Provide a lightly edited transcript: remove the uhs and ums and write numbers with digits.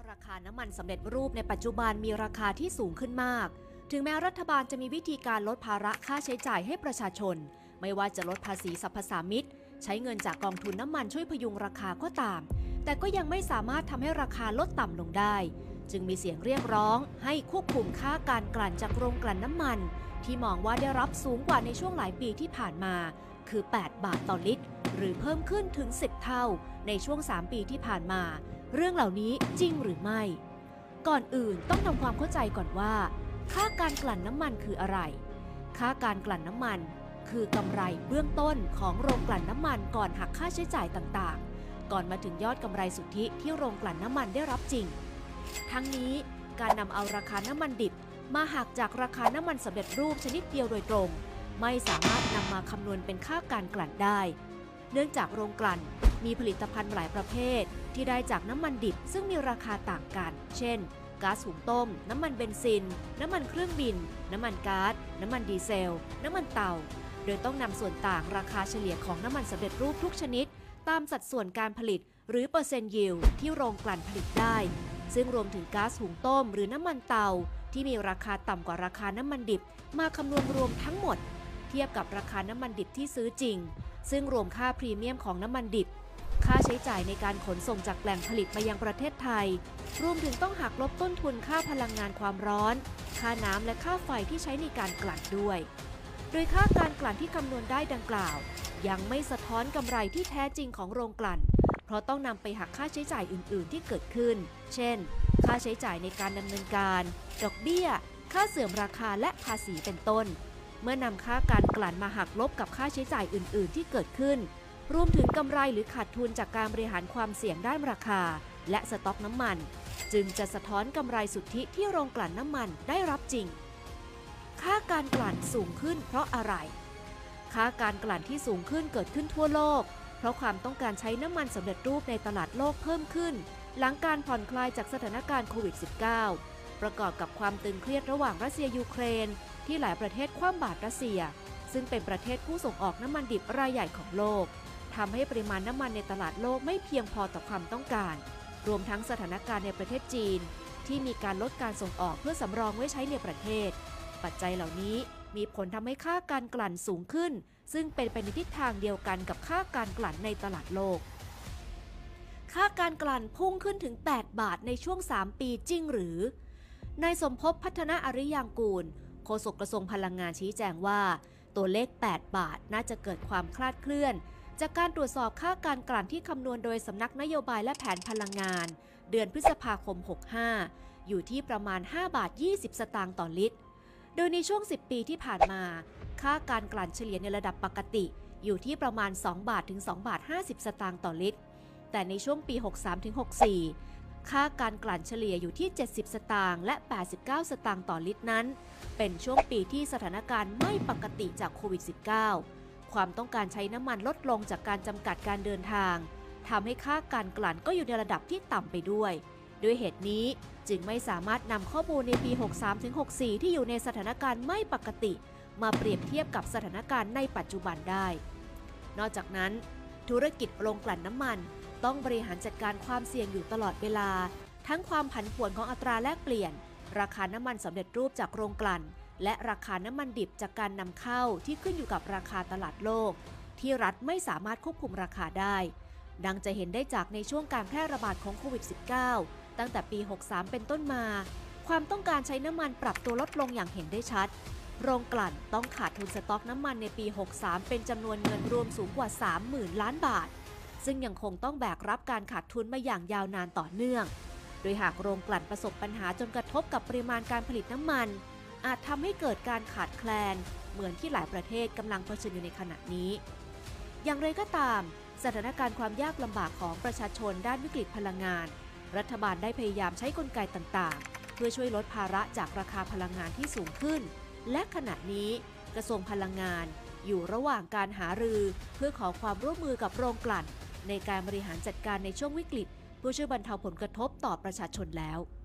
ราคาน้ำมันสำเร็จรูปในปัจจุบันมีราคาที่สูงขึ้นมากถึงแม้รัฐบาลจะมีวิธีการลดภาระค่าใช้จ่ายให้ประชาชนไม่ว่าจะลดภาษีสรรพสามิตใช้เงินจากกองทุนน้ำมันช่วยพยุงราคาก็ตามแต่ก็ยังไม่สามารถทำให้ราคาลดต่ำลงได้จึงมีเสียงเรียกร้องให้ควบคุมค่าการกลั่นจากโรงกลั่นน้ำมันที่มองว่าได้รับสูงกว่าในช่วงหลายปีที่ผ่านมาคือ8 บาทต่อลิตรหรือเพิ่มขึ้นถึง10 เท่าในช่วง3 ปีที่ผ่านมาเรื่องเหล่านี้จริงหรือไม่ก่อนอื่นต้องทำความเข้าใจก่อนว่าค่าการกลั่นน้ำมันคืออะไรค่าการกลั่นน้ำมันคือกำไรเบื้องต้นของโรงกลั่นน้ำมันก่อนหักค่าใช้จ่ายต่างๆก่อนมาถึงยอดกำไรสุทธิที่โรงกลั่นน้ำมันได้รับจริงทั้งนี้การนำเอาราคาน้ำมันดิบมาหักจากราคาน้ำมันสำเร็จรูปชนิดเดียวโดยตรงไม่สามารถนำมาคำนวณเป็นค่าการกลั่นได้เนื่องจากโรงกลั่นมีผลิตภัณฑ์หลายประเภทที่ได้จากน้ำมันดิบซึ่งมีราคาต่างกันเช่นก๊าซหุงต้มน้ำมันเบนซินน้ำมันเครื่องบินน้ำมันก๊าซน้ำมันดีเซลน้ำมันเตาโดยต้องนำส่วนต่างราคาเฉลี่ยของน้ำมันสำเร็จรูปทุกชนิดตามสัดส่วนการผลิตหรือเปอร์เซ็นต์ยิลด์ที่โรงกลั่นผลิตได้ซึ่งรวมถึงก๊าซหุงต้มหรือน้ำมันเตาที่มีราคาต่ำกว่าราคาน้ำมันดิบมาคำนวณรวมทั้งหมดเทียบกับราคาน้ำมันดิบที่ซื้อจริงซึ่งรวมค่าพรีเมียมของน้ำมันดิบค่าใช้จ่ายในการขนส่งจากแหล่งผลิตมายังประเทศไทยรวมถึงต้องหักลบต้นทุนค่าพลังงานความร้อนค่าน้ำและค่าไฟที่ใช้ในการกลั่นด้วยโดยค่าการกลั่นที่คำนวณได้ดังกล่าวยังไม่สะท้อนกำไรที่แท้จริงของโรงกลั่นเพราะต้องนำไปหักค่าใช้จ่ายอื่นๆที่เกิดขึ้นเช่นค่าใช้จ่ายในการดำเนินการดอกเบี้ยค่าเสื่อมราคาและภาษีเป็นต้นเมื่อนำค่าการกลั่นมาหักลบกับค่าใช้จ่ายอื่นๆที่เกิดขึ้นรวมถึงกำไรหรือขาดทุนจากการบริหารความเสี่ยงด้านราคาและสต็อกน้ำมันจึงจะสะท้อนกำไรสุทธิที่โรงกลั่นน้ำมันได้รับจริงค่าการกลั่นสูงขึ้นเพราะอะไรค่าการกลั่นที่สูงขึ้นเกิดขึ้นทั่วโลกเพราะความต้องการใช้น้ำมันสำเร็จรูปในตลาดโลกเพิ่มขึ้นหลังการผ่อนคลายจากสถานการณ์โควิด -19 ประกอบกับความตึงเครียดระหว่างรัสเซียยูเครนที่หลายประเทศคว่ำบาตรรัสเซียซึ่งเป็นประเทศผู้ส่งออกน้ำมันดิบรายใหญ่ของโลกทำให้ปริมาณน้ำมันในตลาดโลกไม่เพียงพอต่อความต้องการรวมทั้งสถานการณ์ในประเทศจีนที่มีการลดการส่งออกเพื่อสำรองไว้ใช้ในประเทศปัจจัยเหล่านี้มีผลทำให้ค่าการกลั่นสูงขึ้นซึ่งเป็นไปในทิศทางเดียวกันกับค่าการกลั่นในตลาดโลกค่าการกลั่นพุ่งขึ้นถึง8 บาทในช่วง3 ปีจริงหรือนายสมภพพัฒนาอริยางกูลโฆษกกระทรวงพลังงานชี้แจงว่าตัวเลข8 บาทน่าจะเกิดความคลาดเคลื่อนจากการตรวจสอบค่าการกลั่นที่คำนวณโดยสำนักนโยบายและแผนพลังงานเดือนพฤษภาคม 65 อยู่ที่ประมาณ5 บาท 20 สตางค์ต่อลิตรโดยในช่วง10 ปีที่ผ่านมาค่าการกลั่นเฉลี่ยในระดับปกติอยู่ที่ประมาณ2 บาทถึง2 บาท 50 สตางค์ต่อลิตรแต่ในช่วงปี 63-64 ค่าการกลั่นเฉลี่ยอยู่ที่70 สตางค์และ89 สตางค์ต่อลิตรนั้นเป็นช่วงปีที่สถานการณ์ไม่ปกติจากโควิด -19 ความต้องการใช้น้ำมันลดลงจากการจำกัดการเดินทางทำให้ค่าการกลั่นก็อยู่ในระดับที่ต่ำไปด้วยเหตุนี้จึงไม่สามารถนำข้อมูลในปี 63-64 ที่อยู่ในสถานการณ์ไม่ปกติมาเปรียบเทียบกับสถานการณ์ในปัจจุบันได้นอกจากนั้นธุรกิจโรงกลั่นน้ำมันต้องบริหารจัดการความเสี่ยงอยู่ตลอดเวลาทั้งความผันผวนของอัตราแลกเปลี่ยนราคาน้ำมันสำเร็จรูปจากโรงกลั่นและราคาน้ำมันดิบจากการนำเข้าที่ขึ้นอยู่กับราคาตลาดโลกที่รัฐไม่สามารถควบคุมราคาได้ดังจะเห็นได้จากในช่วงการแพร่ระบาดของโควิด -19 ตั้งแต่ปี 63 เป็นต้นมาความต้องการใช้น้ำมันปรับตัวลดลงอย่างเห็นได้ชัดโรงกลั่นต้องขาดทุนสต็อกน้ำมันในปี 63 เป็นจำนวนเงินรวมสูงกว่า 30,000 ล้านบาทซึ่งยังคงต้องแบกรับการขาดทุนมาอย่างยาวนานต่อเนื่องโดยหากโรงกลั่นประสบปัญหาจนกระทบกับปริมาณการผลิตน้ำมันอาจทำให้เกิดการขาดแคลนเหมือนที่หลายประเทศกำลังเผชิญอยู่ในขณะนี้อย่างไรก็ตามสถานการณ์ความยากลำบากของประชาชนด้านวิกฤตพลังงานรัฐบาลได้พยายามใช้กลไกต่างๆเพื่อช่วยลดภาระจากราคาพลังงานที่สูงขึ้นและขณะนี้กระทรวงพลังงานอยู่ระหว่างการหารือเพื่อขอความร่วมมือกับโรงกลั่นในการบริหารจัดการในช่วงวิกฤตเพื่อช่วยบรรเทาผลกระทบต่อประชาชนแล้ว